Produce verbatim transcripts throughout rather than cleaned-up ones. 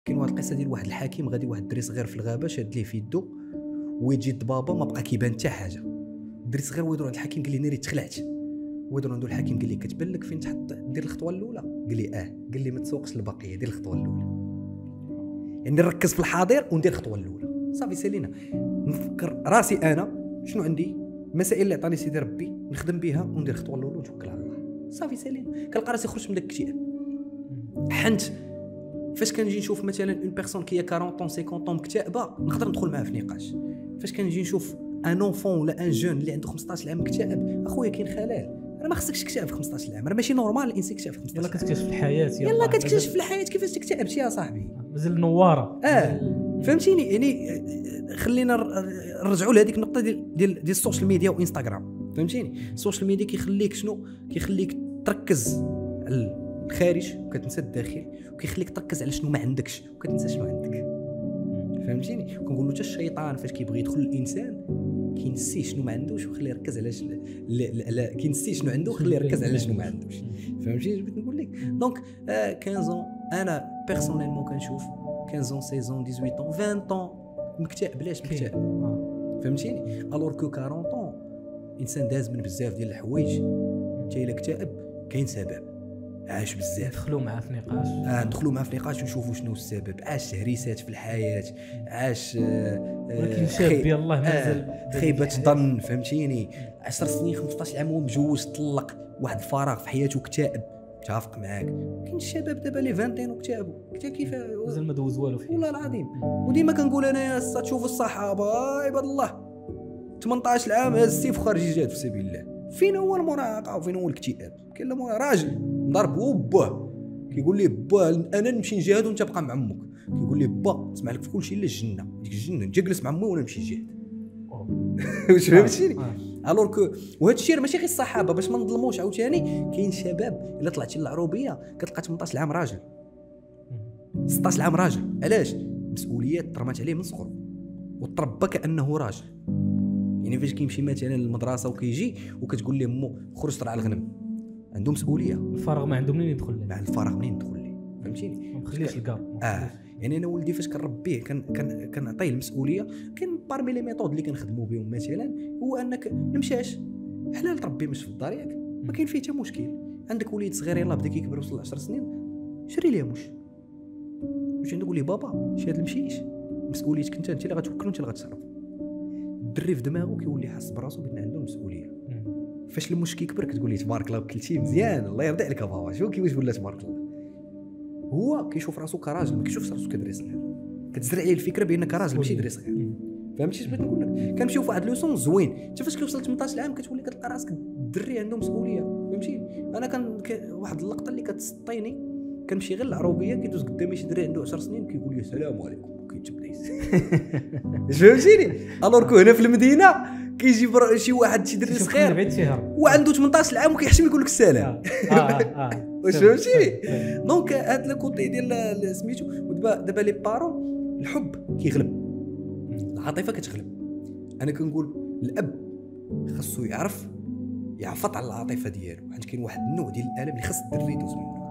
كاين واحد القصه ديال واحد الحكيم غادي واحد الدري صغير في الغابه شاد ليه في يدو ويجي الضبابه ما بقى كيبان حتى حاجه. الدري صغير ويدور عند الحكيم قال لي ناري تخلعت. ويدور عند الحكيم قال لي كتبان لك فين تحط دير الخطوه الاولى؟ قال لي اه. قال لي ما تسوقش البقيه، دير الخطوه الاولى. يعني نركز في الحاضر وندير الخطوه الاولى. صافي سالينا. نفكر راسي انا شنو عندي المسائل اللي عطاني سيدي ربي نخدم بها وندير الخطوه الاولى ونتوكل على الله. صافي سالينا. كنلقى راسي خرجت من داك الاكتئاب. حنت فاش كنجي نشوف مثلا اون بيرسون كي أربعين طون خمسين طون مكتئبه نقدر ندخل معاه في نقاش. فاش كنجي نشوف ان اونفون ولا ان جون اللي عنده خمسطاش عام مكتئب، اخويا كاين خلل. راه ما خصكش تكتئب في خمسطاش عام، راه ماشي نورمال الانسان يكتئب في خمسطاش عام. يلا كتكتشف الحياه، يلا كتكتشف في الحياه كيفاش تكتئبتي يا صاحبي. مازال نواره. اه فهمتيني. يعني خلينا نرجعوا لهذيك النقطه ديال ديال ديال السوشيال ميديا وانستغرام. فهمتيني السوشيال ميديا كيخليك شنو كيخليك تركز على الخارج وكتنسى الداخل، وكيخليك تركز على شنو ما عندكش وكتنسى شنو عندك. فهمتيني. كنقولوا حتى الشيطان فاش كيبغي يدخل الانسان كينسي شنو ما عندوش ويخليه يركز على ش... لا كينسي شنو عنده ويخليه يركز على شنو ما عندوش. فهمتيني بغيت نقول لك. دونك آه خمسطاش انا بيرسونيلمون كنشوف خمسطاش ستة عشر طون عشرين طون مكتئب. بلاش مكتئب؟ فهمتيني. الور كو أربعين طون انسان داز من بزاف ديال الحوايج. انت الا اكتئب كاين سبب، عاش بزاف، ندخلوا معاه في نقاش. اه ندخلوا معاه في نقاش ونشوفوا شنو السبب. عاش هريسات في الحياه، عاش آه ولكن شاب يلاه مازال آه خيبه ظن. فهمتيني. عشر سنين خمسطاش عام هو مجوز طلق واحد الفراغ في حياته وكتائب. متفق معاك. كاين الشباب دابا لي عشرين وكتابوا حتى كيف مازال ما دوز والو فيه والله العظيم. وديما كنقول انايا تشوفوا الصحابه عباد الله ثمنطاش عام هاز السيف خارج يجاهد في سبيل الله. فين هو المراهقه وفين هو الاكتئاب؟ كاين لا راجل ضرب بوه كيقول لي با انا نمشي نجاهد وانت بقى مع امك. كيقول لي با اسمع لك في كل شيء الا الجنه. ديك الجنه نجي جلس مع امي وانا نمشي نجاهد. واش فهمتيني. الور كو وهذا الشيء ماشي غير الصحابه باش ما نظلموش عاوتاني. كاين شباب الا طلعتي للعروبيه كتلقى ثمنطاش عام راجل، ستطاش عام راجل. علاش؟ مسؤوليات ترمات عليه من صغره وتربى كانه راجل. يعني فاش كيمشي مثلا للمدرسه وكيجي وكتقول ليه مو خرج ترعى الغنم، عنده مسؤوليه. الفراغ ما عنده منين يدخل ليه. مع الفراغ منين يدخل ليه. فهمتيني. ما نخليش الكار. اه يعني انا ولدي فاش كنربيه كان كان كنعطيه المسؤوليه. كاين بارمي لي ميثود اللي كنخدموا بهم مثلا هو انك نمشاش حلال تربي مش في الدار ياك ما كاين فيه حتى مشكل. عندك وليد صغير يلاه بدا كيكبر وصل عشر سنين شري ليه مش واش عنده. قول لي بابا شي هاد المشيش مسؤوليتك انت، انت اللي غتوكل وانت اللي غتصرف. الدري في دماغه كيولي حاس براسو بان عنده مسؤوليه. فاش المش كيكبر كتقول لي تبارك الله كلتي مزيان الله يرضي عليك بابا. شوف كيفاش ولا تبارك الله. هو كيشوف راسو كراجل ما كيشوفش راسو كدري صغير. كتزرع ليه الفكره بانك راجل ماشي دري صغير. فهمتي اش بغيت نقول لك؟ كنمشيو فواحد لوسون زوين. انت فاش كيوصل ثمنطاش عام كتولي كتلقى راسك الدري عنده مسؤوليه. فهمتي. انا كان واحد اللقطه اللي كتسطيني كنمشي غير العروبيه كيدوز قدامي شي دري عنده عشر سنين كيقول لي السلام عليكم كيتبدايس. فهمتيني. الور كو هنا في المدينه كيجي شي واحد شي دري صغير وعنده ثمنطاش عام وكيحشم يقول لك السلام. اه اه واش فهمتيني. دونك هاد الكوتي ديال سميتو. ودابا دابا لي بارون الحب كيغلب، العاطفه كتغلب. انا كنقول الاب خاصو يعرف يعفط على العاطفه ديالو، حيت كاين واحد النوع ديال الالم اللي خاص الدري يدوز منه.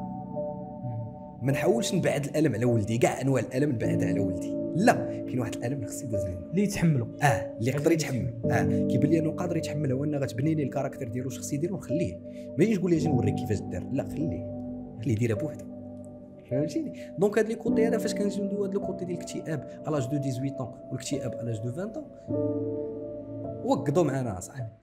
ما نحاولش نبعد الالم على ولدي، كاع انواع الالم نبعدها على ولدي، لا كاين واحد الالم اللي خاص يدوز منه اللي يتحملوا. اه اللي يقدر يتحمل. اه كيبان لي انه قادر يتحملها وانا غتبني لي الكاركتر ديالو الشخصي ديالو نخليه. ما يجيش تقول لي اجي نوريك كيفاش دار، لا خليه خليه يديرها بوحدو. فهمتيني. دونك هاد لي كوتي هذا فاش كنجيو ندوي هاد لو كوتي ديال الاكتئاب الاج دو ثمانية عشر طون والاكتئاب الاج دو عشرين طون وقضوا معنا اصاحبي.